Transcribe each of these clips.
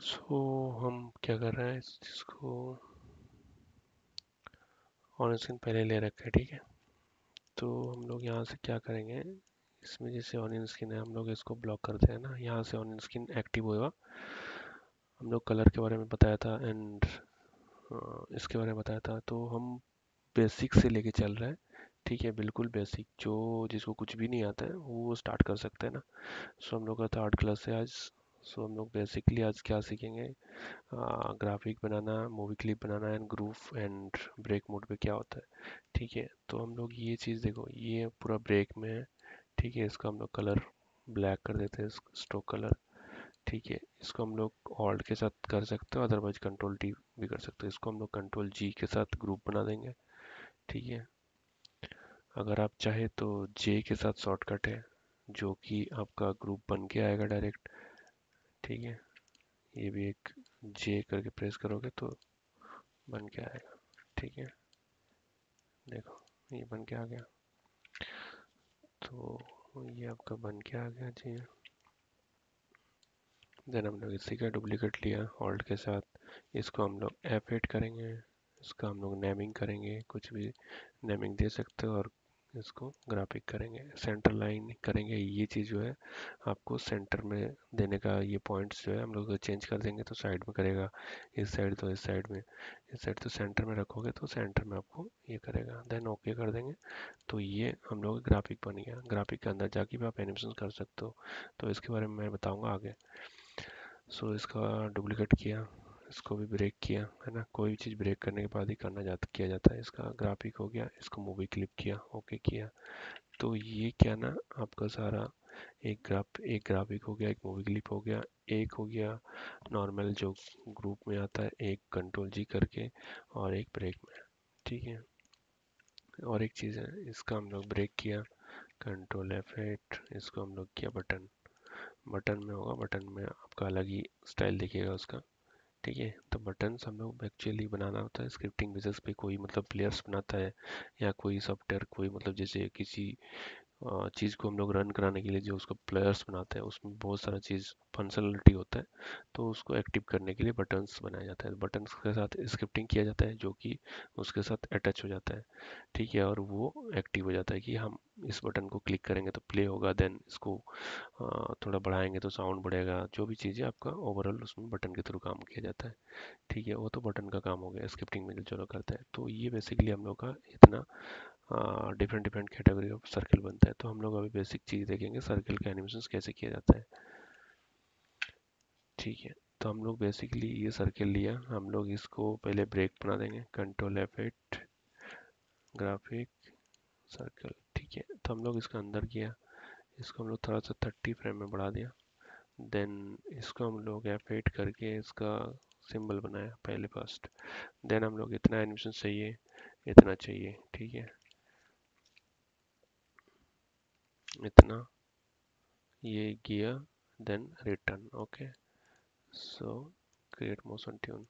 सो हम क्या कर रहे हैं, इस चीज़ को ऑन स्क्रीन पहले ले रखा है, ठीक है। तो हम लोग यहाँ से क्या करेंगे, इसमें जैसे ऑन स्क्रीन है, हम लोग इसको ब्लॉक करते हैं ना, यहाँ से ऑन स्क्रीन एक्टिव होगा। हम लोग कलर के बारे में बताया था एंड इसके बारे में बताया था, तो हम बेसिक से लेके चल रहे हैं, ठीक है। बिल्कुल बेसिक, जो जिसको कुछ भी नहीं आता है वो स्टार्ट कर सकते हैं ना। सो हम लोग का था आर्ट क्लास है आज। सो हम लोग बेसिकली आज क्या सीखेंगे, ग्राफिक बनाना, मूवी क्लिप बनाना and groove and break mode पे क्या होता है, ठीक है। तो हम लोग ये चीज़ देखो, ये पूरा ब्रेक में है, ठीक है। इसका हम लोग कलर ब्लैक कर देते हैं, स्ट्रोक कलर, ठीक है। इसको हम लोग ऑल्ट के साथ कर सकते हो, अदरवाइज कंट्रोल टी भी कर सकते हो। इसको हम लोग कंट्रोल जी के साथ ग्रुप बना देंगे, ठीक है। अगर आप चाहे तो जे के साथ शॉर्टकट है, जो कि आपका ग्रुप बन के आएगा डायरेक्ट, ठीक है। ये भी एक जे करके प्रेस करोगे तो बन के आएगा, ठीक है। देखो ये बन के आ गया, तो ये आपका बन के आ गया जी। देन हम लोग इसी का डुप्लीकेट लिया ऑल्ट के साथ, इसको हम लोग F8 करेंगे, इसका हम लोग नेमिंग करेंगे, कुछ भी नेमिंग दे सकते हो, और इसको ग्राफिक करेंगे, सेंटर लाइन करेंगे। ये चीज़ जो है आपको सेंटर में देने का, ये पॉइंट्स जो है हम लोग चेंज कर देंगे तो साइड में करेगा, इस साइड तो इस साइड में, इस साइड तो सेंटर में रखोगे तो सेंटर में आपको ये करेगा। देन ओके कर देंगे, तो ये हम लोग ग्राफिक बन गया। ग्राफिक के अंदर जाके भी आप एनिमेशन कर सकते हो, तो इसके बारे में मैं बताऊँगा आगे। सो इसका डुप्लीकेट किया, इसको भी ब्रेक किया, है ना। कोई भी चीज़ ब्रेक करने के बाद ही करना जाता किया जाता है। इसका ग्राफिक हो गया, इसको मूवी क्लिप किया, ओके किया। तो ये क्या ना, आपका सारा एक ग्राफिक हो गया, एक मूवी क्लिप हो गया, एक हो गया नॉर्मल जो ग्रुप में आता है, एक कंट्रोल जी करके, और एक ब्रेक में, ठीक है। और एक चीज़ है, इसका हम लोग ब्रेक किया, कंट्रोल F8, इसको हम लोग किया बटन। बटन में होगा, बटन में आपका अलग ही स्टाइल दिखेगा उसका, ठीक है। तो बटन्स हम लोग एक्चुअली बनाना होता है स्क्रिप्टिंग बेसिस पे, कोई मतलब प्लेयर्स बनाता है या कोई सॉफ्टवेयर, कोई मतलब जैसे किसी चीज़ को हम लोग रन कराने के लिए जो उसको प्लेयर्स बनाते हैं, उसमें बहुत सारा चीज़ फंक्शनलिटी होता है, तो उसको एक्टिव करने के लिए बटन्स बनाया जाता है। बटन्स के साथ स्क्रिप्टिंग किया जाता है, जो कि उसके साथ अटैच हो जाता है, ठीक है। और वो एक्टिव हो जाता है कि हम इस बटन को क्लिक करेंगे तो प्ले होगा, देन इसको थोड़ा बढ़ाएंगे तो साउंड बढ़ेगा, जो भी चीज़ें आपका ओवरऑल उसमें बटन के थ्रू काम किया जाता है, ठीक है। वो तो बटन का काम हो गया, स्क्रिप्टिंग में जो चलो करता है। तो ये बेसिकली हम लोग का इतना different different category of circle बनता है। तो हम लोग अभी बेसिक चीज़ देखेंगे, सर्कल का एनिमेशन कैसे किया जाता है, ठीक है। तो हम लोग बेसिकली ये सर्कल लिया, हम लोग इसको पहले ब्रेक बना देंगे, कंट्रोल F8 ग्राफिक सर्कल, ठीक है। तो हम लोग इसका अंदर किया, इसको हम लोग थोड़ा सा 30 फ्रेम में बढ़ा दिया। देन इसको हम लोग F8 करके इसका सिंबल बनाया पहले फर्स्ट। देन हम लोग इतना एनिमेशन चाहिए, इतना चाहिए, ठीक है, इतना, ये किया, then return, okay. So create motion tween,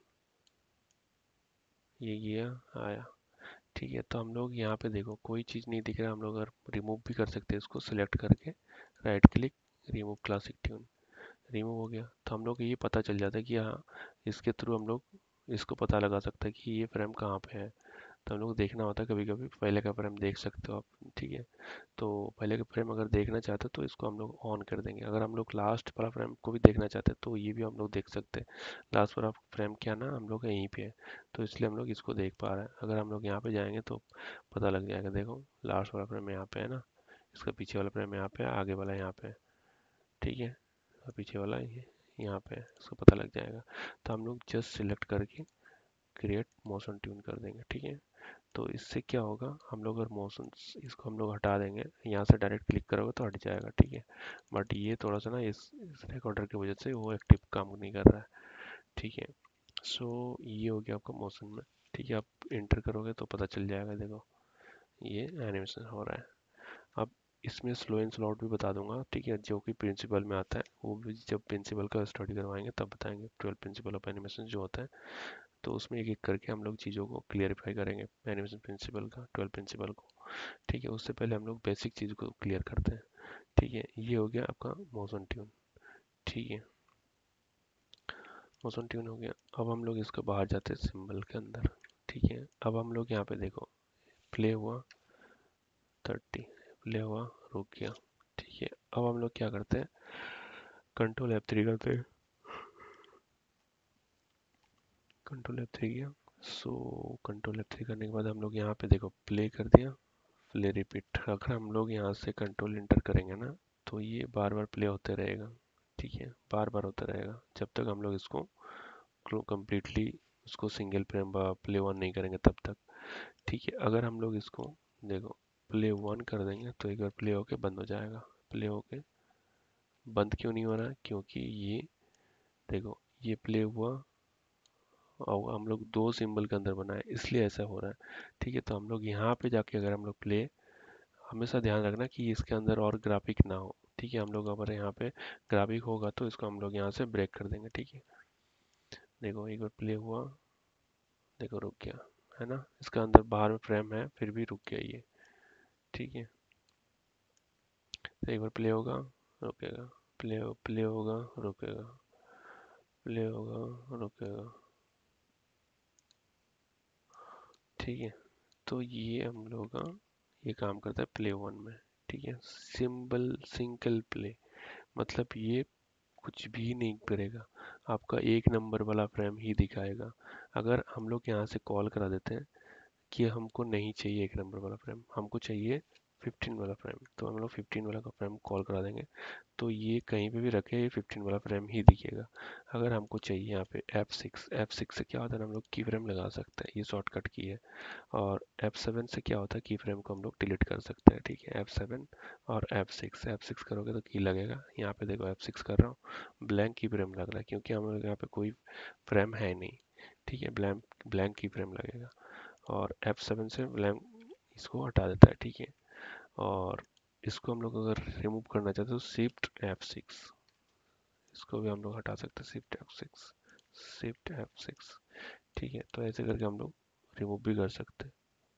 ये किया, आया, ठीक है। तो हम लोग यहाँ पे देखो कोई चीज़ नहीं दिख रहा, हम लोग अगर रिमूव भी कर सकते हैं इसको सिलेक्ट करके, right click, remove classic tween, remove हो गया। तो हम लोग को ये पता चल जाता है कि हाँ, इसके थ्रू हम लोग इसको पता लगा सकते हैं कि ये फ्रेम कहाँ पे है। तो हम लोग देखना होता है, कभी कभी पहले का फ्रेम देख सकते हो आप, ठीक है। तो पहले का फ्रेम अगर देखना चाहते हो तो इसको हम लोग ऑन कर देंगे। अगर हम लोग लास्ट वाला फ्रेम को भी देखना चाहते हैं तो ये भी हम लोग देख सकते हैं। लास्ट वाला फ्रेम क्या ना, हम लोग का यहीं पे है, तो इसलिए हम लोग इसको देख पा रहे हैं। अगर हम लोग यहाँ पे जाएंगे तो पता लग जाएगा, देखो लास्ट वाला फ्रेम यहाँ पे है ना, इसका पीछे वाला फ्रेम यहाँ पे है, आगे वाला यहाँ पे है, ठीक है। और पीछे वाला ये यहाँ पे है, इसको पता लग जाएगा। तो हम लोग जस्ट सिलेक्ट करके क्रिएट मोशन ट्यून कर देंगे, ठीक है। तो इससे क्या होगा, हम लोग अगर मोशन, इसको हम लोग हटा देंगे, यहाँ से डायरेक्ट क्लिक करोगे तो हट जाएगा, ठीक है। बट ये थोड़ा सा ना इस रिकॉर्डर की वजह से वो एक्टिव काम नहीं कर रहा है, ठीक है। सो ये हो गया आपका मोशन में, ठीक है। आप इंटर करोगे तो पता चल जाएगा, देखो ये एनिमेशन हो रहा है। अब इसमें स्लो एंड स्लो आउट भी बता दूंगा, ठीक है, जो कि प्रिंसिपल में आता है। वो भी जब प्रिंसिपल का स्टडी करवाएंगे तब बताएंगे, 12 प्रिंसिपल ऑफ एनिमेशन जो होता है। तो उसमें एक एक करके हम लोग चीज़ों को क्लियरिफाई करेंगे, एनिमेशन प्रिंसिपल का, 12 प्रिंसिपल को, ठीक है। उससे पहले हम लोग बेसिक चीज़ को क्लियर करते हैं, ठीक है। ये हो गया आपका मोशन ट्यून, ठीक है। मोशन ट्यून हो गया। अब हम लोग इसको बाहर जाते हैं सिंबल के अंदर। ठीक है, अब हम लोग यहाँ पे देखो, प्ले हुआ 30, प्ले हुआ, रुक गया। ठीक है, अब हम लोग क्या करते हैं, कंट्रोल F3 करते हैं। कंट्रोल F3 किया। सो कंट्रोल F3 करने के बाद हम लोग यहाँ पे देखो प्ले कर दिया, प्ले रिपीट। अगर हम लोग यहाँ से कंट्रोल इंटर करेंगे ना, तो ये बार बार प्ले होते रहेगा। ठीक है, बार बार होता रहेगा जब तक हम लोग इसको कम्प्लीटली उसको सिंगल फ्रेम प्ले वन नहीं करेंगे तब तक। ठीक है, अगर हम लोग इसको देखो प्ले वन कर देंगे तो एक बार प्ले होके बंद हो जाएगा। प्ले होके बंद क्यों नहीं हो रहा है, क्योंकि ये देखो ये प्ले हुआ और हम लोग दो सिंबल के अंदर बनाए इसलिए ऐसा हो रहा है। ठीक है, तो हम लोग यहाँ पे जाके अगर हम लोग प्ले, हमेशा ध्यान रखना कि इसके अंदर और ग्राफिक ना हो। ठीक है, हम लोग अगर यहाँ पे ग्राफिक होगा तो इसको हम लोग यहाँ से ब्रेक कर देंगे। ठीक है, देखो एक बार प्ले हुआ, देखो रुक गया, है ना, इसका अंदर बाहर में फ्रेम है फिर भी रुक गया ये। ठीक है, तो एक बार प्ले होगा, रुकेगा, प्ले होगा, रुकेगा, प्ले होगा, रुकेगा। ठीक है, तो ये हम लोग का ये काम करता है प्ले वन में। ठीक है, सिंबल सिंगल प्ले मतलब ये कुछ भी नहीं करेगा, आपका एक नंबर वाला फ्रेम ही दिखाएगा। अगर हम लोग यहाँ से कॉल करा देते हैं कि हमको नहीं चाहिए एक नंबर वाला फ्रेम, हमको चाहिए 15 वाला फ्रेम, तो हम लोग 15 वाला का फ्रेम कॉल करा देंगे, तो ये कहीं पे भी रखे ये 15 वाला फ्रेम ही दिखेगा। अगर हमको चाहिए यहाँ पे F6 से क्या होता है ना, हम लोग की फ्रेम लगा सकते हैं, ये शॉर्टकट की है। और F7 से क्या होता है, की फ्रेम को हम लोग डिलीट कर सकते हैं। ठीक है, F7 और F6 करोगे तो की लगेगा। यहाँ पे देखो F6 कर रहा हूँ, ब्लैंक की फ्रेम लग रहा है क्योंकि हम लोग यहाँ पे कोई फ्रेम है नहीं। ठीक है, ब्लैंक ब्लैंक की फ्रेम लगेगा। और F7 से ब्लैंक इसको हटा देता है। ठीक है, और इसको हम लोग अगर रिमूव करना चाहते हैं तो Shift F6, इसको भी हम लोग हटा सकते हैं, Shift F6। ठीक है, तो ऐसे करके हम लोग रिमूव भी कर सकते हैं।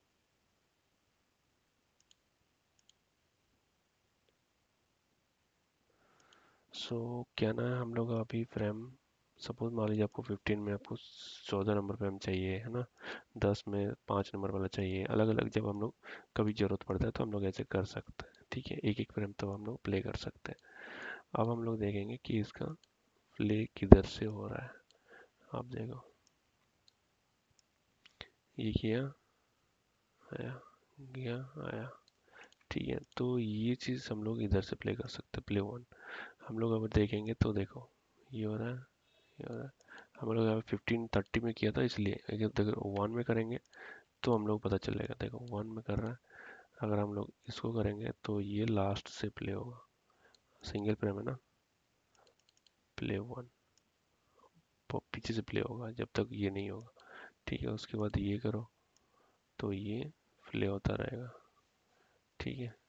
क्या ना है, हम लोग अभी फ्रेम सपोज मान लीजिए आपको 15 में आपको 14 नंबर फ्रेम चाहिए, है ना, 10 में 5 नंबर वाला चाहिए, अलग अलग जब हम लोग कभी ज़रूरत पड़ता है तो हम लोग ऐसे कर सकते हैं। ठीक है, एक एक फ्रेम तो हम लोग प्ले कर सकते हैं। अब हम लोग देखेंगे कि इसका प्ले किधर से हो रहा है। आप देखो ये किया, आया, गया, आया। ठीक है, तो ये चीज़ हम लोग इधर से प्ले कर सकते हैं, प्ले वन। हम लोग अगर देखेंगे तो देखो ये हो रहा है, ये हो रहा है। हम लोग यहाँ 15-30 में किया था, इसलिए अगर देखो वन में करेंगे तो हम लोग पता चलेगा, देखो वन में कर रहा है। अगर हम लोग इसको करेंगे तो ये लास्ट से प्ले होगा, सिंगल फ्रेम है ना, प्ले वन, पीछे से प्ले होगा जब तक ये नहीं होगा। ठीक है, उसके बाद ये करो तो ये प्ले होता रहेगा। ठीक है,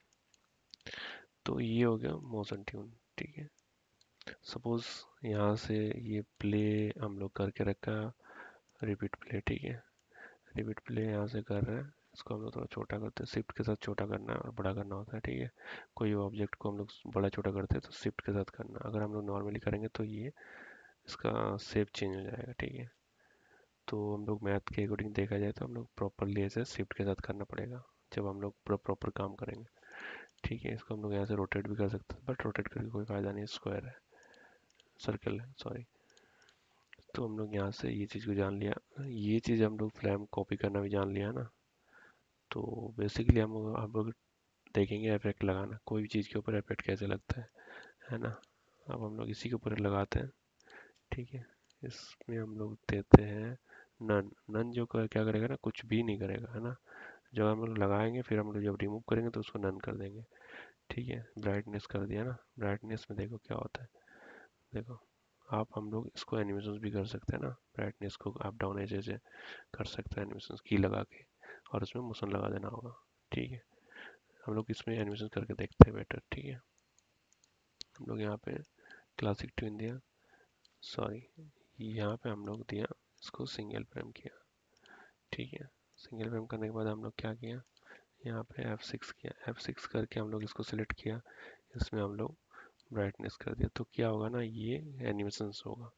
तो ये हो गया मोशन ट्यून। ठीक है, सपोज यहाँ से ये प्ले हम लोग करके रखा, रिपीट प्ले। ठीक है, रिपीट प्ले यहाँ से कर रहे हैं, इसको हम लोग थोड़ा छोटा करते हैं, शिफ्ट के साथ छोटा करना है और बड़ा करना होता है। ठीक है, कोई ऑब्जेक्ट को हम लोग बड़ा छोटा करते हैं तो शिफ्ट के साथ करना, अगर हम लोग नॉर्मली करेंगे तो ये इसका शेप चेंज हो जाएगा। ठीक है, तो हम लोग मैथ के अकॉर्डिंग देखा जाए तो हम लोग प्रॉपरली ऐसे शिफ्ट के साथ करना पड़ेगा जब हम लोग प्रॉपर काम करेंगे। ठीक है, इसको हम लोग यहाँ से रोटेट भी कर सकते हैं, बट रोटेट करके कोई फ़ायदा नहीं, स्क्वायर है, सर्कल है, सॉरी। तो हम लोग यहाँ से ये चीज़ को जान लिया, ये चीज़ हम लोग फ्रेम कॉपी करना भी जान लिया ना। तो बेसिकली हम लोग देखेंगे इफेक्ट लगाना, कोई भी चीज़ के ऊपर इफेक्ट कैसे लगता है ना। अब हम लोग इसी के ऊपर लगाते हैं। ठीक है, इसमें हम लोग देते हैं नन। नन जो क्या करेगा ना, कुछ भी नहीं करेगा, है ना। जब हम लोग लगाएंगे फिर हम लोग जब रिमूव करेंगे तो उसको नन कर देंगे। ठीक है, ब्राइटनेस कर दिया ना, ब्राइटनेस में देखो क्या होता है, देखो आप हम लोग इसको एनिमेशन भी कर सकते हैं ना, ब्राइटनेस को अप डाउन ऐसे ऐसे कर सकते हैं एनिमेशन की लगा के, और उसमें मोशन लगा देना होगा। ठीक है, हम लोग इसमें एनिमेशन करके देखते हैं बेटर। ठीक है, हम लोग यहाँ पे क्लासिक ट्विन दिया, सॉरी यहाँ पे हम लोग दिया इसको सिंगल फ्रेम किया। ठीक है, सिंगल फ्रेम करने के बाद हम लोग क्या किया, यहाँ पे F6 किया, F6 करके हम लोग इसको सिलेक्ट किया, इसमें हम लोग ब्राइटनेस कर दिया, तो क्या होगा ना, ये एनिमेशन होगा।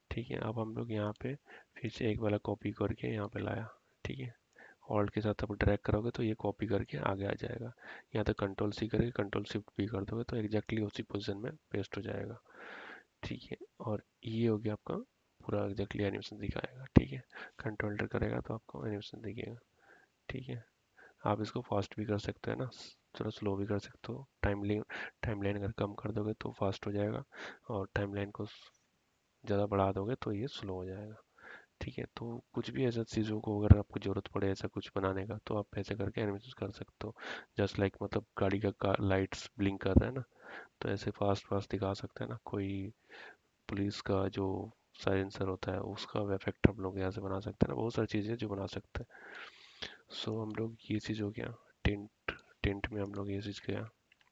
ठीक है, अब हम लोग यहाँ पे फिर से एक वाला कॉपी करके यहाँ पे लाया। ठीक है, ऑल्ट के साथ आप ड्रैग करोगे तो ये कॉपी करके आगे आ जाएगा। यहाँ तक कंट्रोल सी करके कंट्रोल शिफ्ट भी कर दोगे तो एग्जैक्टली उसी पोजीशन में पेस्ट हो जाएगा। ठीक है, और ये हो गया आपका पूरा एग्जैक्टली एनिमेशन दिखाएगा। ठीक है, कंट्रोल एंटर करेगा तो आपको एनिमेशन दिखेगा। ठीक है, आप इसको फास्ट भी कर सकते हैं ना, थोड़ा स्लो भी कर सकते हो। टाइमलाइन अगर कम कर दोगे तो फास्ट हो जाएगा, और टाइमलाइन को ज़्यादा बढ़ा दोगे तो ये स्लो हो जाएगा। ठीक है, तो कुछ भी ऐसा चीज़ों को अगर आपको ज़रूरत पड़े ऐसा कुछ बनाने का तो आप ऐसे करके एनिमेशन कर सकते हो। जस्ट लाइक मतलब गाड़ी का लाइट्स ब्लिंक कर रहा है ना, तो ऐसे फास्ट फास्ट दिखा सकते हैं ना। कोई पुलिस का जो साइलेंसर होता है उसका इफेक्ट हम लोग यहाँ से बना सकते हैं ना, बहुत सारी चीज़ें जो बना सकते हैं। सो हम लोग ये चीज़ हो गया टेंट। टेंट में हम लोग ये चीज़ किया।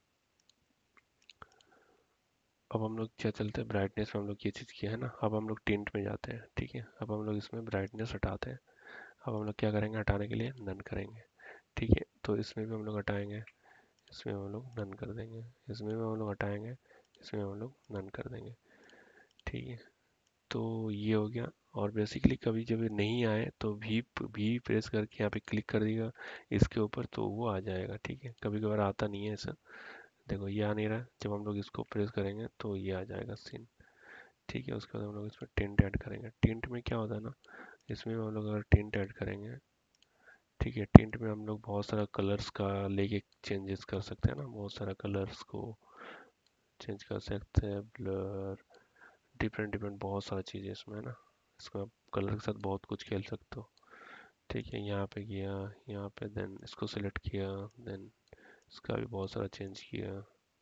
अब हम लोग क्या चलते हैं ब्राइटनेस में, हम लोग ये चीज़ किया है ना। अब हम लोग टेंट में जाते हैं। ठीक है, अब हम लोग इसमें ब्राइटनेस हटाते हैं। अब हम लोग क्या करेंगे, हटाने के लिए नन करेंगे। ठीक है, तो इसमें भी हम लोग हटाएंगे, इसमें हम लोग नन कर देंगे। इसमें भी हम लोग हटाएंगे, इसमें हम लोग नन कर देंगे। ठीक है, तो ये हो गया। और बेसिकली कभी जब ये नहीं आए तो भी प्रेस करके यहाँ पे क्लिक कर दिएगा इसके ऊपर तो वो आ जाएगा। ठीक है, कभी कभार आता नहीं है ऐसा। देखो ये आ नहीं रहा है, जब हम लोग इसको प्रेस करेंगे तो ये आ जाएगा सीन। ठीक है, उसके बाद हम लोग इसमें टिंट ऐड करेंगे। टिंट में क्या होता है ना, इसमें हम लोग अगर टिंट ऐड करेंगे, ठीक है, टिंट में हम लोग बहुत सारा कलर्स का लेके चेंजेस कर सकते हैं ना, बहुत सारा कलर्स को चेंज कर सकते हैं, ब्लर, डिफरेंट डिफरेंट बहुत सारी चीज़ें इसमें है ना। इसको आप कलर के साथ बहुत कुछ खेल सकते हो। ठीक है, यहाँ पे किया, यहाँ पे देन इसको सिलेक्ट किया, देन इसका भी बहुत सारा चेंज किया।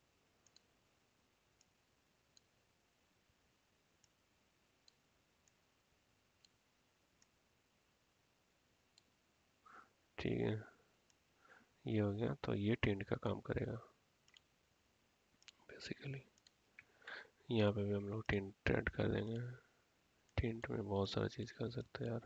ठीक है, ये हो गया, तो ये टेंट का काम करेगा बेसिकली। यहाँ पे भी हम लोग टेंट ऐड कर देंगे। टेंट में बहुत सारा चीज़ कर सकते हैं यार,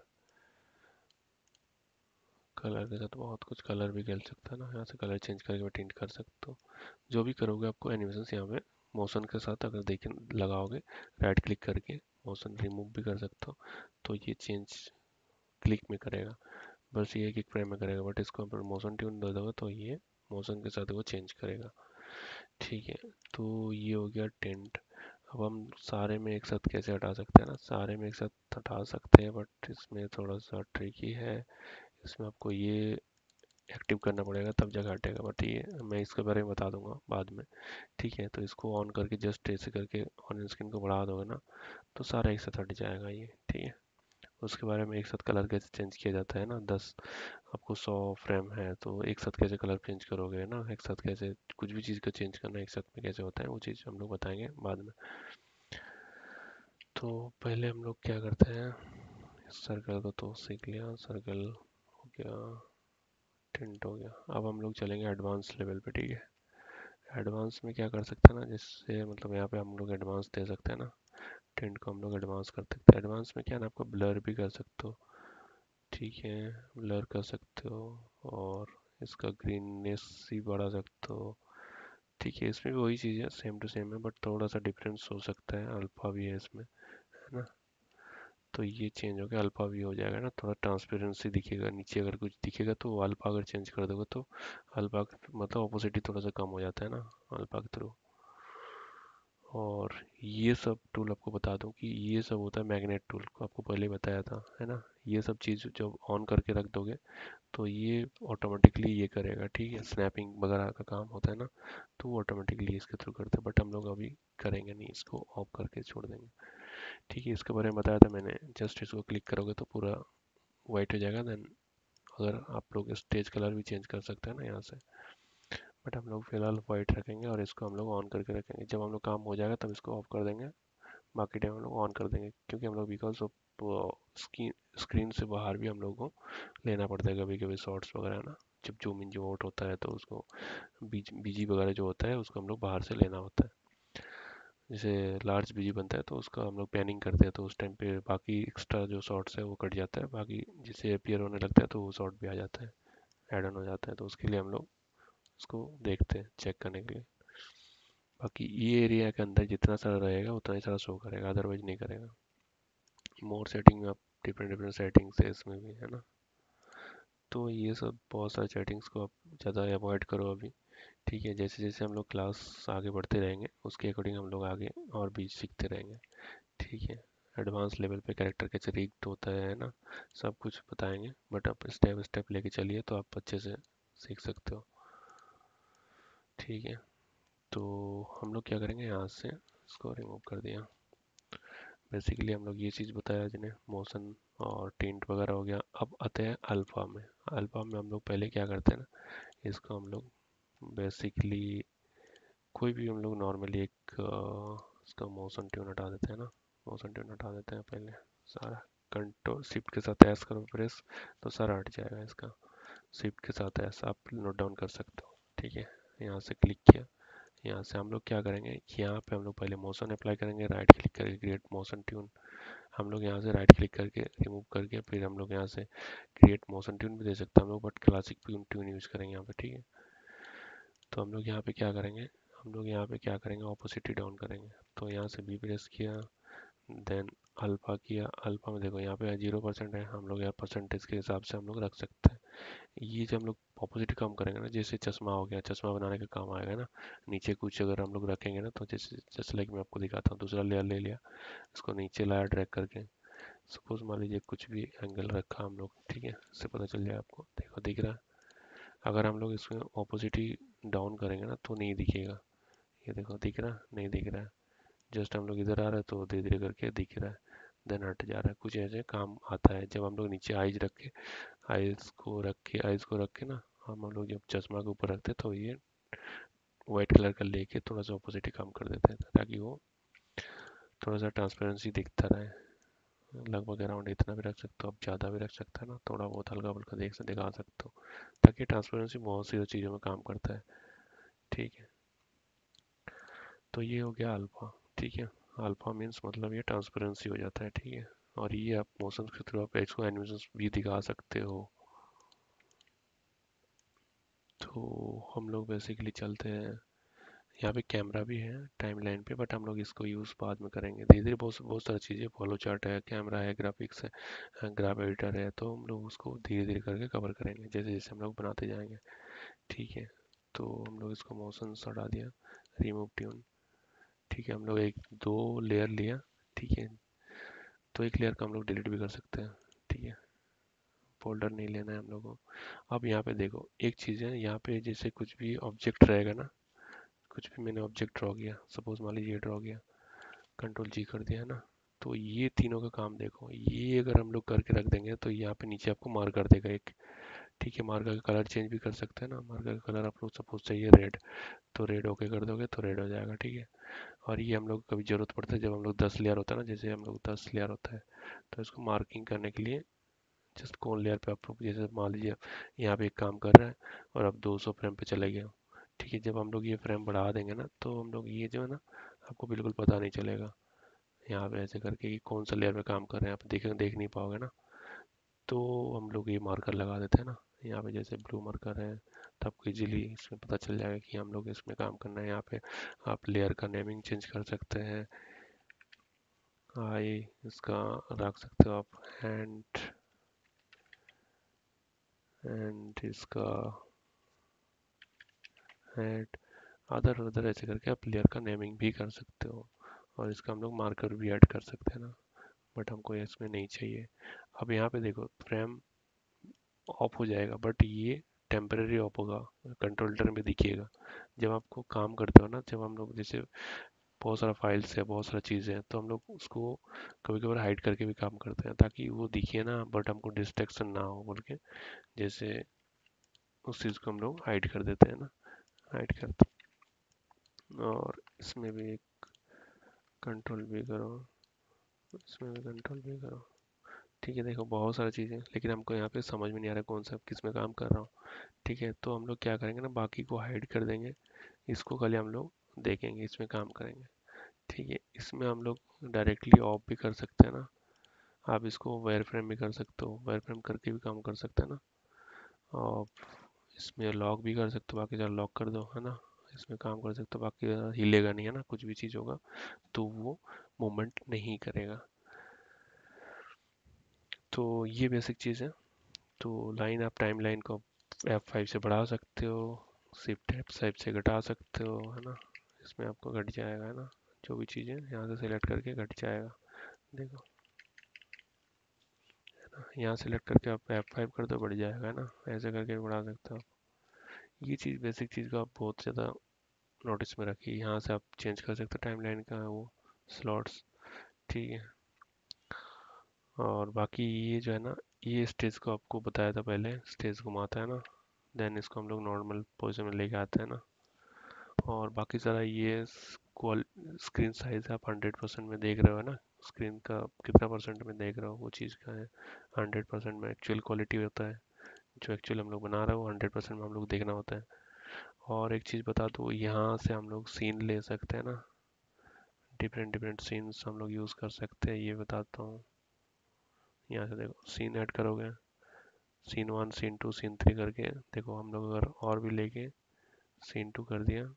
कलर के साथ बहुत कुछ, कलर भी खेल सकता है ना, यहाँ से कलर चेंज करके टिंट कर सकते हो। जो भी करोगे आपको एनिमेशन यहाँ पे मोशन के साथ अगर देखें लगाओगे, राइट क्लिक करके मोशन रिमूव भी कर सकते हो, तो ये चेंज क्लिक में करेगा। बस ये एक एक फ्रेम में करेगा, बट इसको अपन मोशन ट्यून दे दोगे तो ये मोशन के साथ वो चेंज करेगा। ठीक है, तो ये हो गया टेंट। अब हम सारे में एक साथ कैसे हटा सकते हैं ना, सारे में एक साथ हटा सकते हैं, बट इसमें थोड़ा सा ट्रिकी है। इसमें आपको ये एक्टिव करना पड़ेगा तब जगह हटेगा, बट ये मैं इसके बारे में बता दूंगा बाद में। ठीक है, तो इसको ऑन करके जस्ट ऐसे करके ऑन स्क्रीन को बढ़ा दोगे ना तो सारा एक साथ हट जाएगा ये। ठीक है, उसके बारे में एक साथ कलर कैसे चेंज किया जाता है ना, 10 आपको 100 फ्रेम है तो एक साथ कैसे कलर चेंज करोगे ना, एक साथ कैसे कुछ भी चीज़ का चेंज करना एक साथ में कैसे होता है वो चीज़ हम लोग बताएंगे बाद में। तो पहले हम लोग क्या करते हैं, सर्कल को तो सीख लिया, सर्कल हो गया, टिंट हो गया। अब हम लोग चलेंगे एडवांस लेवल पे। ठीक है, एडवांस में क्या कर सकते हैं ना, जिससे मतलब यहाँ पे हम लोग एडवांस दे सकते हैं ना, टिंट को हम लोग एडवांस कर सकते हैं। एडवांस में क्या है ना, आपको ब्लर भी कर सकते हो। ठीक है, ब्लर कर सकते हो, और इसका ग्रीननेस भी बढ़ा सकते हो। ठीक है, इसमें भी वही चीज़ है, सेम टू सेम है, बट थोड़ा सा डिफरेंस हो सकता है, अल्फा भी है इसमें है ना। तो ये चेंज हो गया, अल्फा भी हो जाएगा ना, थोड़ा ट्रांसपेरेंसी दिखेगा नीचे, अगर कुछ दिखेगा तो अल्फा अगर चेंज कर दोगे तो अल्फा मतलब ऑपोसिटी थोड़ा सा कम हो जाता है ना अल्फा के थ्रू। और ये सब टूल आपको बता दूं कि ये सब होता है मैग्नेट टूल, को आपको पहले ही बताया था है ना। ये सब चीज़ जब ऑन करके रख दोगे तो ये ऑटोमेटिकली ये करेगा। ठीक है, स्नैपिंग वगैरह का काम होता है ना, तो वो ऑटोमेटिकली इसके थ्रू करते हैं, बट हम लोग अभी करेंगे नहीं, इसको ऑफ करके छोड़ देंगे। ठीक है, इसके बारे में बताया था मैंने, जस्ट इसको क्लिक करोगे तो पूरा वाइट हो जाएगा। देन अगर आप लोग स्टेज कलर भी चेंज कर सकते हैं ना यहाँ से, बट हम लोग फिलहाल वाइट रखेंगे और इसको हम लोग ऑन करके रखेंगे। जब हम लोग काम हो जाएगा तब इसको ऑफ कर देंगे, बाकी टाइम हम लोग ऑन कर देंगे, क्योंकि हम लोग बिकॉज ऑफ स्क्रीन स्क्रीन से बाहर भी हम लोग को लेना पड़ता है कभी कभी शॉर्ट्स वगैरह ना। जब जूम इन जो आउट होता है तो उसको बीजी वगैरह जो होता है उसको हम लोग बाहर से लेना होता है। जैसे लार्ज बीजी बनता है तो उसका हम लोग पैनिंग करते हैं तो उस टाइम पे बाकी एक्स्ट्रा जो शॉर्ट्स है वो कट जाता है, बाकी जिसे अपीयर होने लगता है तो वो शॉर्ट भी आ जाता है, ऐड ऑन हो जाता है, तो उसके लिए हम लोग उसको देखते हैं चेक करने के लिए। बाकी ये एरिया के अंदर जितना सारा रहेगा उतना ही सारा शो करेगा, अदरवाइज नहीं करेगा। मोर सेटिंग में आप डिफरेंट डिफरेंट सेटिंग्स है इसमें भी, है ना। तो ये सब बहुत सारे सेटिंग्स को आप ज़्यादा अवॉइड करो अभी। ठीक है, जैसे जैसे हम लोग क्लास आगे बढ़ते रहेंगे उसके अकॉर्डिंग हम लोग आगे और भी सीखते रहेंगे। ठीक है, एडवांस लेवल पे कैरेक्टर कैसे रिग्ड होता है ना, सब कुछ बताएंगे, बट आप स्टेप स्टेप लेके चलिए तो आप अच्छे से सीख सकते हो। ठीक है, तो हम लोग क्या करेंगे, यहाँ से इसको रिमूव कर दिया। बेसिकली हम लोग ये चीज़ बताया जिन्हें मोशन और टिंट वगैरह हो गया। अब आते हैं अल्फ़ा में। अल्फ़ा में हम लोग पहले क्या करते हैं ना, इसको हम लोग बेसिकली कोई भी हम लोग नॉर्मली एक इसका मोशन ट्यून हटा देते हैं ना, मोशन ट्यून हटा देते हैं पहले सारा। कंट्रोल शिफ्ट के साथ एस करो प्रेस तो सारा हट जाएगा इसका। शिफ्ट के साथ एस आप नोट डाउन कर सकते हो। ठीक है, यहाँ से क्लिक किया। यहाँ से हम लोग क्या करेंगे, यहाँ पे हम लोग पहले मोशन अप्लाई करेंगे, राइट क्लिक करके क्रिएट मोशन ट्यून। हम लोग यहाँ से राइट क्लिक करके रिमूव करके फिर हम लोग यहाँ से क्रिएट मोशन ट्यून भी दे सकते हैं हम लोग, बट क्लासिक ट्यून यूज़ करेंगे यहाँ पे। ठीक है, तो हम लोग यहाँ पे क्या करेंगे, हम लोग यहाँ पे क्या करेंगे, ऑपोसिटी डाउन करेंगे। तो यहाँ से बी प्रेस किया, देन अल्फ़ा किया। अल्फ़ा में देखो यहाँ पे 0% है, हम लोग यहाँ परसेंटेज के हिसाब से हम लोग रख सकते हैं। ये जब हम लोग ऑपोजिट काम करेंगे ना, जैसे चश्मा हो गया, चश्मा बनाने का काम आएगा ना, नीचे कुछ अगर हम लोग रखेंगे ना, तो जैसे जैसे लाइक मैं आपको दिखाता हूँ, दूसरा लेयर ले लिया, इसको नीचे लाया ड्रैग करके, सपोज मान लीजिए कुछ भी एंगल रखा हम लोग। ठीक है, इससे पता चल जाए आपको, देखो दिख रहा है। अगर हम लोग इसमें ऑपोजिट ही डाउन करेंगे ना तो नहीं दिखेगा। ये देखो दिख रहा है, नहीं दिख रहा है। जस्ट हम लोग इधर आ रहे हैं तो धीरे धीरे करके दिख रहा है, देन हट जा रहा है। कुछ ऐसे काम आता है जब हम लोग नीचे आइज रख के, आइज को रख के ना, हम लोग जब चश्मा के ऊपर रखते हैं तो ये वाइट कलर का लेके थोड़ा सा ऑपोजिट ही काम कर देते हैं, ताकि वो थोड़ा सा ट्रांसपेरेंसी दिखता रहे। लगभग अराउंड इतना भी रख सकते हो, आप ज़्यादा भी रख सकते हैं ना, थोड़ा बहुत हल्का फुल्का देख से दिखा सकते हो, ताकि ट्रांसपेरेंसी बहुत सी चीज़ों में काम करता है। ठीक है, तो ये हो गया अल्फ़ा। ठीक है, अल्फ़ा मीन्स मतलब ये ट्रांसपेरेंसी हो जाता है। ठीक है, और ये आप मोशन के थ्रू आप इसको एनिमेशन भी दिखा सकते हो। तो हम लोग बेसिकली चलते हैं, यहाँ पे कैमरा भी है टाइम लाइन पे, बट हम लोग इसको यूज़ बाद में करेंगे धीरे धीरे। बहुत बहुत सारी चीज़ें, फॉलो चार्ट है, कैमरा है, ग्राफिक्स है, ग्राफ एडिटर है, तो हम लोग उसको धीरे धीरे करके कवर करेंगे जैसे जैसे हम लोग बनाते जाएंगे। ठीक है, तो हम लोग इसको मोशन हटा दिया, रिमूव ट्यून। ठीक है, हम लोग एक दो लेयर लिया। ठीक है, तो एक लेयर को हम लोग डिलीट भी कर सकते हैं। ठीक है, फोल्डर नहीं लेना है हम लोग को। अब यहाँ पे देखो एक चीज़ है, यहाँ पे जैसे कुछ भी ऑब्जेक्ट रहेगा ना, कुछ भी मैंने ऑब्जेक्ट ड्रॉ किया, सपोज मान लीजिए ये ड्रॉ किया, कंट्रोल जी कर दिया है ना, तो ये तीनों का काम देखो, ये अगर हम लोग करके रख देंगे तो यहाँ पे नीचे आपको मार्कर देगा एक। ठीक है, मार्कर का कलर चेंज भी कर सकते हैं ना, मार्कर का कलर आप लोग सपोज चाहिए रेड, तो रेड ओके कर दोगे तो रेड हो जाएगा। ठीक है, और ये हम लोग कभी ज़रूरत पड़ता है जब हम लोग 10 लेयर होता है ना, जैसे हम लोग 10 लेयर होता है, तो इसको मार्किंग करने के लिए जस्ट कौन लेयर पे आप लोग, जैसे मान लीजिए यहाँ पे एक काम कर रहा है और अब 200 फ्रेम पे चले गए हो। ठीक है, जब हम लोग ये फ्रेम बढ़ा देंगे ना, तो हम लोग ये जो है ना, आपको बिल्कुल पता नहीं चलेगा यहाँ पे ऐसे करके कि कौन सा लेयर पे काम कर रहे हैं, आप देख नहीं पाओगे ना। तो हम लोग ये मार्कर लगा देते हैं ना, यहाँ पे जैसे ब्लू मार्कर है, तो आपको इजीली इसमें पता चल जाएगा कि हम लोग इसमें काम करना है। यहाँ पे आप लेयर का नेमिंग चेंज कर सकते हैं, आई इसका रख सकते हो आप हैंड, एंड इसका हेड, अदर उधर ऐसे करके आप लेयर का नेमिंग भी कर सकते हो। और इसका हम लोग मार्कर भी ऐड कर सकते हैं ना, बट हमको इसमें नहीं चाहिए। अब यहाँ पे देखो फ्रेम ऑफ हो जाएगा, बट ये टेम्परेरी ऑफ होगा, कंट्रोल टर्म में दिखिएगा जब आपको काम करते हो ना। जब हम लोग जैसे बहुत सारा फाइल्स है, बहुत सारा चीज़ें हैं, तो हम लोग उसको कभी कभार हाइड करके भी काम करते हैं ताकि वो दिखे ना, बट हमको डिस्ट्रैक्शन ना हो बोल के, जैसे उस चीज़ को हम लोग हाइड कर देते हैं ना, हाइड करते। और इसमें भी कंट्रोल भी करो, इसमें भी कंट्रोल भी करो। ठीक है, देखो बहुत सारी चीज़ें, लेकिन हमको यहाँ पे समझ में नहीं आ रहा कौन सा किस में काम कर रहा हूँ। ठीक है, तो हम लोग क्या करेंगे ना, बाकी को हाइड कर देंगे, इसको खाली हम लोग देखेंगे, इसमें काम करेंगे। ठीक है, इसमें हम लोग डायरेक्टली ऑफ भी कर सकते हैं ना, आप इसको वायर फ्रेम भी कर सकते हो, वायर फ्रेम करके भी काम कर सकते हैं ना। और इसमें लॉक भी कर सकते हो, बाकी जरा लॉक कर दो, है ना, इसमें काम कर सकते हो, बाकी हिलेगा नहीं, है ना, कुछ भी चीज़ होगा तो वो मूवमेंट नहीं करेगा। तो ये बेसिक चीज़ है। तो लाइन आप टाइम लाइन को F5 से बढ़ा सकते हो, शिफ्ट F5 से घटा सकते हो, है ना। इसमें आपको घट जाएगा, है ना, जो भी चीज़ें यहाँ से सिलेक्ट करके घट जाएगा। देखो, यहाँ सेलेक्ट करके आप F5 कर दो, बढ़ जाएगा, है ना। ऐसे करके भी बढ़ा सकते हो आप। ये चीज़ बेसिक चीज़ को आप बहुत ज़्यादा नोटिस में रखिए। यहाँ से आप चेंज कर सकते हो टाइमलाइन का वो स्लॉट्स, ठीक है। और बाकी ये जो है ना, ये स्टेज को आपको बताया था पहले, स्टेज घुमाता है ना, देन इसको हम लोग नॉर्मल पोजिशन में लेके आते हैं ना। और बाकी सारा ये स्क्रीन साइज आप 100% में देख रहे हो, है ना। स्क्रीन का कितना परसेंट में देख रहे हो वो चीज़ का है। 100% में एक्चुअल क्वालिटी होता है, जो एक्चुअल हम लोग बना रहे हो 100% में हम लोग देखना होता है। और एक चीज़ बता दूँ, यहाँ से हम लोग सीन ले सकते हैं ना, डिफरेंट डिफरेंट सीन्स हम लोग यूज़ कर सकते हैं, ये बताता हूँ। यहाँ से देखो, सीन ऐड करोगे, सीन 1 सीन 2 सीन 3 करके, देखो हम लोग अगर और भी लेके सीन 2 कर दिया,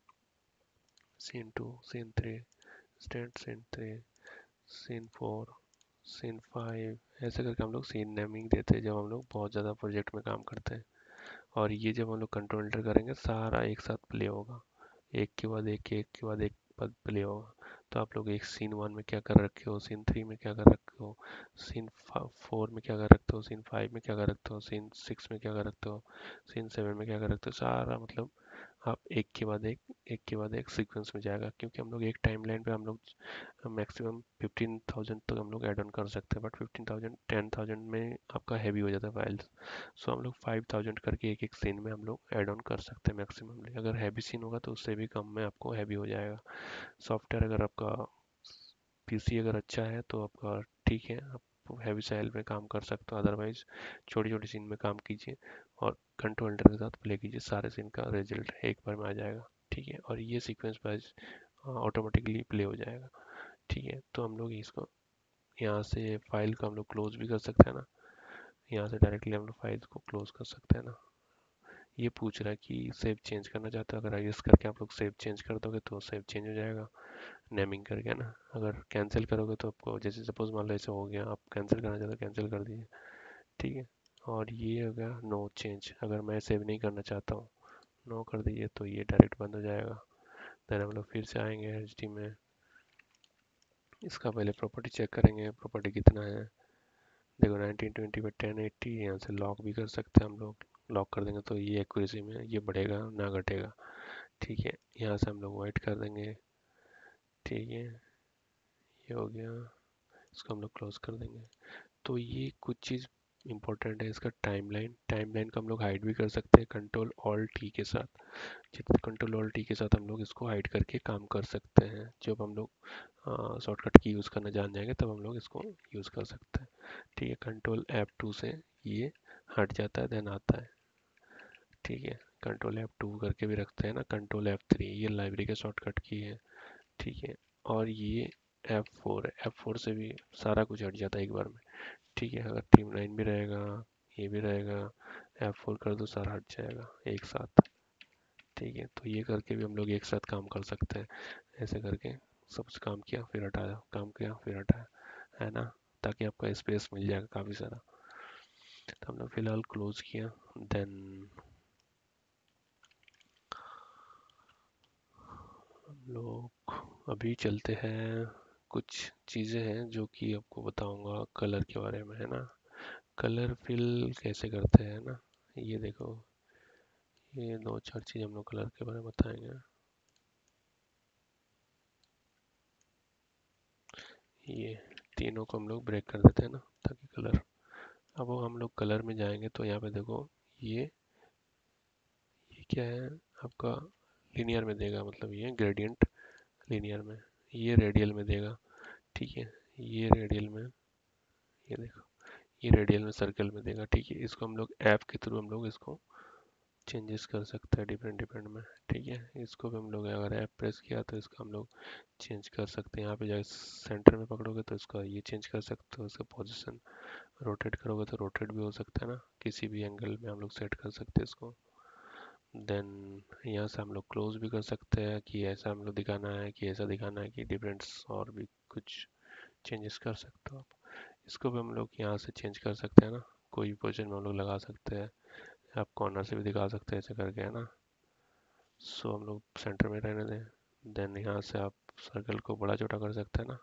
scene 2 scene 3 state scene 3 scene 4 scene 5, ऐसे करके हम लोग सीन नेमिंग देते हैं जब हम लोग बहुत ज़्यादा प्रोजेक्ट में काम करते हैं। और ये जब हम लोग कंट्रोल एंटर करेंगे, सारा एक साथ प्ले होगा, एक के बाद एक के बाद एक पद प्ले होगा। तो आप लोग एक सीन 1 में क्या कर रखे हो, सीन 3 में क्या कर रखे हो, सीन 4 में क्या कर रखते हो, सीन 5 में क्या कर रखते हो, सीन 6 में क्या कर रखते हो, सीन 7 में क्या कर रखते हो, सारा मतलब आप एक के बाद एक सीक्वेंस में जाएगा। क्योंकि हम लोग एक टाइमलाइन पे हम लोग मैक्सिमम 15,000 तक हम लोग ऐड ऑन कर सकते हैं, बट 15,000 10,000 में आपका हैवी हो जाता है फाइल्स। सो हम लोग 5,000 करके एक एक सीन में हम लोग ऐड ऑन कर सकते हैं मैक्सिममली। अगर हैवी सीन होगा तो उससे भी कम में आपको हैवी हो जाएगा। सॉफ्टवेयर अगर आपका पीसी अगर अच्छा है तो आपका ठीक है, आप हैवी साइल में काम कर सकते हो। अदरवाइज छोटी छोटी सीन में काम कीजिए और कंट्रोल एंटर के साथ प्ले कीजिए, सारे सीन का रिजल्ट एक बार में आ जाएगा, ठीक है। और ये सीक्वेंस वाइज ऑटोमेटिकली प्ले हो जाएगा, ठीक है। तो हम लोग इसको यहाँ से फाइल को हम लोग क्लोज भी कर सकते हैं ना, यहाँ से डायरेक्टली हम लोग फाइल को क्लोज कर सकते हैं ना। ये पूछ रहा है कि सेव चेंज करना चाहते हो, अगर यस करके आप लोग सेव चेंज कर दोगे तो सेव चेंज हो जाएगा नेमिंग करके ना। अगर कैंसिल करोगे तो आपको, जैसे सपोज मान लो ऐसा हो गया, आप कैंसिल करना चाहते हो, कैंसिल कर दीजिए, ठीक है। और ये हो गया नो चेंज, अगर मैं सेव नहीं करना चाहता हूँ, नो कर दीजिए तो ये डायरेक्ट बंद हो जाएगा। देन हम लोग फिर से आएंगे एचडी में, इसका पहले प्रॉपर्टी चेक करेंगे, प्रॉपर्टी कितना है। देखो 1920 by 1080, यहाँ से लॉक भी कर सकते हैं हम लोग। लॉक कर देंगे तो ये एक्यूरेसी में ये बढ़ेगा ना घटेगा, ठीक है। यहाँ से हम लोग वाइट कर देंगे, ठीक है, ये हो गया। इसको हम लोग क्लोज कर देंगे। तो ये कुछ चीज़ इंपॉर्टेंट है, इसका टाइमलाइन, टाइमलाइन को हम लोग हाइड भी कर सकते हैं कंट्रोल ऑल टी के साथ। जितने कंट्रोल ऑल टी के साथ हम लोग इसको हाइड करके काम कर सकते हैं। जब हम लोग शॉर्टकट की यूज़ करना जान जाएंगे तब हम लोग इसको यूज़ कर सकते हैं, ठीक है। कंट्रोल F2 से ये हट जाता है, देन आता है, ठीक है। कंट्रोल F2 करके भी रखते हैं ना, कंट्रोल F3, ये लाइब्रेरी के शॉर्टकट की है, ठीक है। और ये F4 है, F4 से भी सारा कुछ हट जाता है एक बार में, ठीक है। अगर टीम लाइन भी रहेगा, ये भी रहेगा, F4 कर दो, सारा हट जाएगा एक साथ, ठीक है। तो ये करके भी हम लोग एक साथ काम कर सकते हैं, ऐसे करके सब काम किया फिर हटाया, काम किया फिर हटाया, है ना, ताकि आपका स्पेस मिल जाएगा काफ़ी सारा। तो हमने फिलहाल क्लोज किया, देन हम लोग अभी चलते हैं, कुछ चीज़ें हैं जो कि आपको बताऊंगा कलर के बारे में, है ना। कलर फिल कैसे करते हैं ना, ये देखो, ये दो चार चीज़ हम लोग कलर के बारे में बताएंगे। ये तीनों को हम लोग ब्रेक कर देते हैं ना, ताकि कलर, अब वो हम लोग कलर में जाएंगे तो यहाँ पे देखो, ये क्या है आपका, लीनियर में देगा, मतलब ये ग्रेडियंट लीनियर में, ये रेडियल में देगा, ठीक है। ये रेडियल में, ये देखो, ये रेडियल में सर्कल में देगा, ठीक है। इसको हम लोग ऐप के थ्रू हम लोग इसको चेंजेस कर सकते हैं डिफरेंट डिफरेंट में, ठीक है। इसको भी हम लोग अगर ऐप प्रेस किया तो इसका हम लोग चेंज कर सकते हैं। यहाँ पे जाके सेंटर में पकड़ोगे तो इसका ये चेंज कर सकते हो, इसका पोजीशन रोटेट करोगे तो रोटेट भी हो सकता है ना, किसी भी एंगल में हम लोग सेट कर सकते हैं इसको। देन यहाँ से हम लोग क्लोज भी कर सकते हैं कि ऐसा हम लोग दिखाना है कि ऐसा दिखाना है कि डिफरेंट्स, और भी कुछ चेंजेस कर सकते हो आप। इसको भी हम लोग यहाँ से चेंज कर सकते हैं ना, कोई भी पोजीशन में हम लोग लगा सकते हैं। आप कॉर्नर से भी दिखा सकते हैं ऐसे करके, है ना। सो हम लोग सेंटर में रहने दें। देन यहाँ से आप सर्कल को बड़ा छोटा कर सकते हैं ना,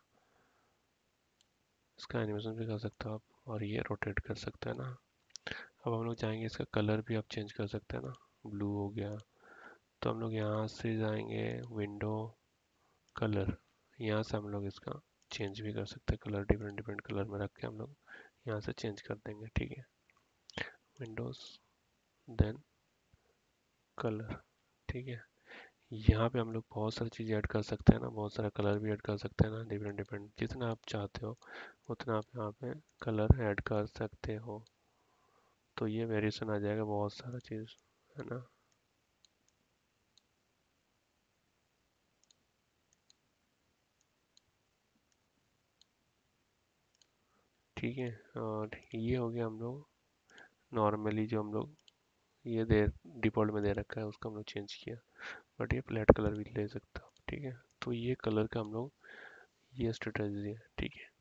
इसका एनिमेशन भी कर सकते हो आप, और ये रोटेट कर सकते हैं ना। अब हम लोग चाहेंगे इसका कलर भी आप चेंज कर सकते हैं ना, ब्लू हो गया। तो हम लोग यहाँ से जाएंगे विंडो कलर, यहाँ से हम लोग इसका चेंज भी कर सकते हैं कलर, डिफरेंट डिफरेंट कलर में रख के हम लोग यहाँ से चेंज कर देंगे, ठीक है। विंडोज, देन कलर, ठीक है। यहाँ पे हम लोग बहुत सारी चीज़ ऐड कर सकते हैं ना, बहुत सारा कलर भी ऐड कर सकते हैं ना, डिफरेंट डिफरेंट जितना आप चाहते हो उतना आप यहाँ पे कलर ऐड कर सकते हो। तो ये वेरिएशन आ जाएगा बहुत सारा चीज़, है ना। ठीक है, और ये हो गया हम लोग नॉर्मली जो हम लोग ये दे डिफ़ॉल्ट में दे रखा है उसका हम लोग चेंज किया। बट ये फ्लैट कलर भी ले सकते हो, ठीक है। तो ये कलर का हम लोग ये स्ट्रेटजी है, ठीक है।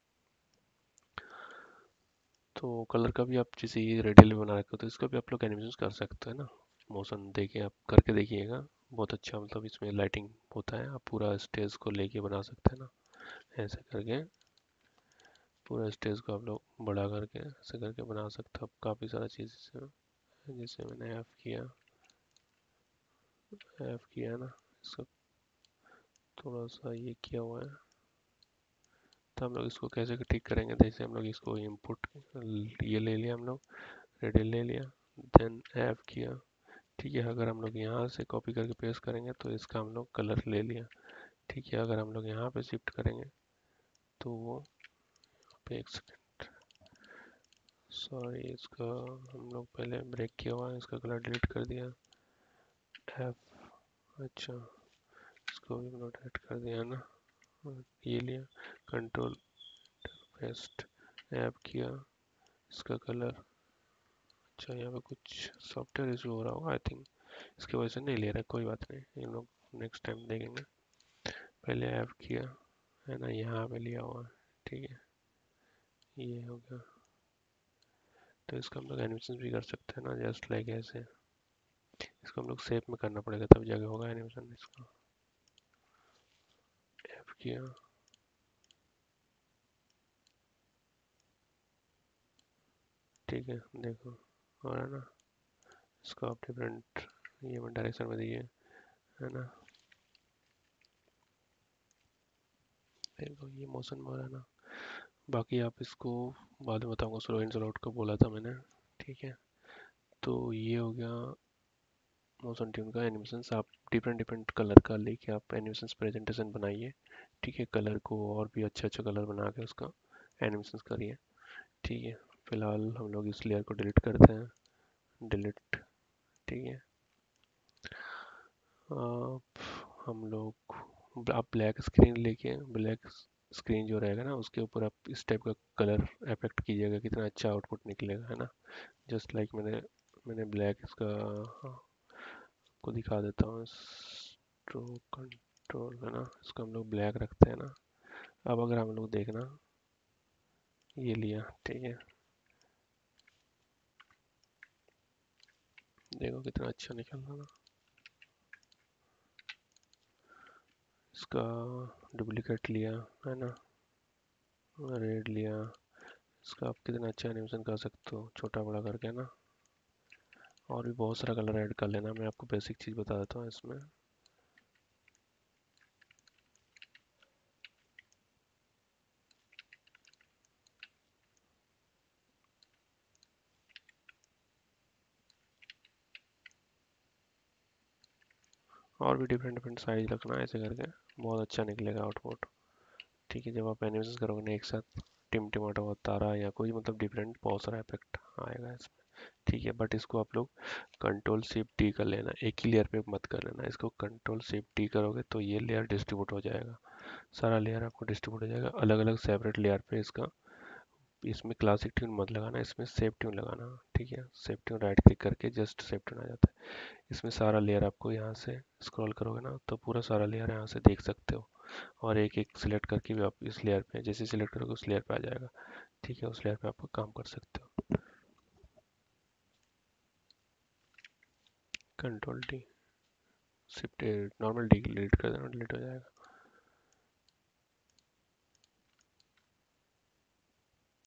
तो कलर का भी आप जैसे ये रेडियल में बना रखे हो तो इसका भी आप लोग एनिमेशन कर सकते हैं ना। मोशन देखिए, आप करके देखिएगा, बहुत अच्छा मतलब इसमें लाइटिंग होता है। आप पूरा स्टेज को लेके बना सकते हैं ना, ऐसे करके पूरा स्टेज को आप लोग बड़ा करके ऐसे करके बना सकते हो आप काफ़ी सारा चीज़ इसमें। जैसे मैंने एफ किया है ना, इसका थोड़ा सा ये किया हुआ है। तो हम लोग इसको कैसे ठीक करेंगे, जैसे हम लोग इसको इनपुट ये ले लिया हम लोग, रेडियल ले लिया, देन एफ किया, ठीक है। अगर हम लोग यहाँ से कॉपी करके पेस्ट करेंगे तो इसका हम लोग कलर ले लिया, ठीक है। अगर हम लोग यहाँ पे शिफ्ट करेंगे तो वो पे एक सेकेंड, सॉरी, इसका हम लोग पहले ब्रेक किया हुआ है, इसका कलर डिलीट कर दिया, एफ, अच्छा, इसको भी नोट कर दिया ना, और ये लिया, कंट्रोल पेस्ट, ऐप किया, इसका कलर, अच्छा यहाँ पे कुछ सॉफ्टवेयर इशू हो रहा होगा आई थिंक, इसकी वजह से नहीं ले रहा है, कोई बात नहीं, इन लोग नेक्स्ट टाइम देखेंगे। पहले ऐप किया है ना, यहाँ पे लिया हुआ है, ठीक है, ये हो गया। तो इसका हम लोग एनिमेशन भी कर सकते हैं ना, जस्ट लाइक ऐसे। इसको हम लोग शेप में करना पड़ेगा तब जाके होगा एनिमेशन इसका। ऐप किया, ठीक है, देखो हो रहा है ना। इसको आप डिफरेंट ये में डायरेक्शन में दिए, है ना, देखो ये मोशन में हो रहा है ना। बाकी आप इसको बाद में बताऊंगा, स्लो इन स्लो आउट को बोला था मैंने, ठीक है। तो ये हो गया मोशन ट्यून का एनिमेशन। आप डिफरेंट डिफरेंट कलर का लेके आप एनिमेशन प्रेजेंटेशन बनाइए, ठीक है। कलर को और भी अच्छा अच्छा कलर बना के उसका एनिमेशन करिए, ठीक है। फिलहाल हम लोग इस लेयर को डिलीट करते हैं, डिलीट, ठीक है। आप हम लोग आप ब्लैक स्क्रीन लेके, ब्लैक स्क्रीन जो रहेगा ना उसके ऊपर आप इस टाइप का कलर इफेक्ट कीजिएगा, कितना अच्छा आउटपुट निकलेगा, है ना। जस्ट लाइक मैंने ब्लैक इसका, हाँ, को दिखा देता हूँ, स्ट्रोक कंट्रोल, है ना, इसको हम लोग ब्लैक रखते हैं ना। अब अगर हम लोग देखना, ये लिया, ठीक है, देखो कितना अच्छा निकल रहा ना। इसका डुप्लीकेट लिया, है ना, रेड लिया, इसका आप कितना अच्छा एनिमेशन कर सकते हो छोटा बड़ा करके ना। और भी बहुत सारा कलर ऐड कर लेना, मैं आपको बेसिक चीज़ बता देता हूँ इसमें। और भी डिफरेंट डिफरेंट साइज रखना है, ऐसे करके बहुत अच्छा निकलेगा आउटपुट, ठीक है। जब आप एनिमेशन करोगे ना एक साथ, टिमटिमाटा हुआ तारा या कोई मतलब डिफरेंट बहुत सारा इफेक्ट आएगा इसमें, ठीक है। बट इसको आप लोग कंट्रोल शिफ्ट टी कर लेना, एक ही लेयर पे मत कर लेना, इसको कंट्रोल शिफ्ट टी करोगे तो ये लेयर डिस्ट्रीब्यूट हो जाएगा, सारा लेयर आपको डिस्ट्रीब्यूट हो जाएगा अलग अलग सेपरेट लेयर पे इसका। इसमें क्लासिक ट्यून मत लगाना, इसमें सेफ ट्यून लगाना, ठीक है। सेफ ट्यून राइट क्लिक करके जस्ट सेफ ट्यून आ जाता है। इसमें सारा लेयर आपको यहाँ से स्क्रॉल करोगे ना तो पूरा सारा लेयर यहाँ से देख सकते हो, और एक एक सिलेक्ट करके भी आप इस लेयर पे जैसे सिलेक्ट करोगे उस लेयर पे आ जाएगा। ठीक है, उस लेयर पे आप काम कर सकते हो। Control D, shift normal D delete कर देना, डिलीट हो जाएगा।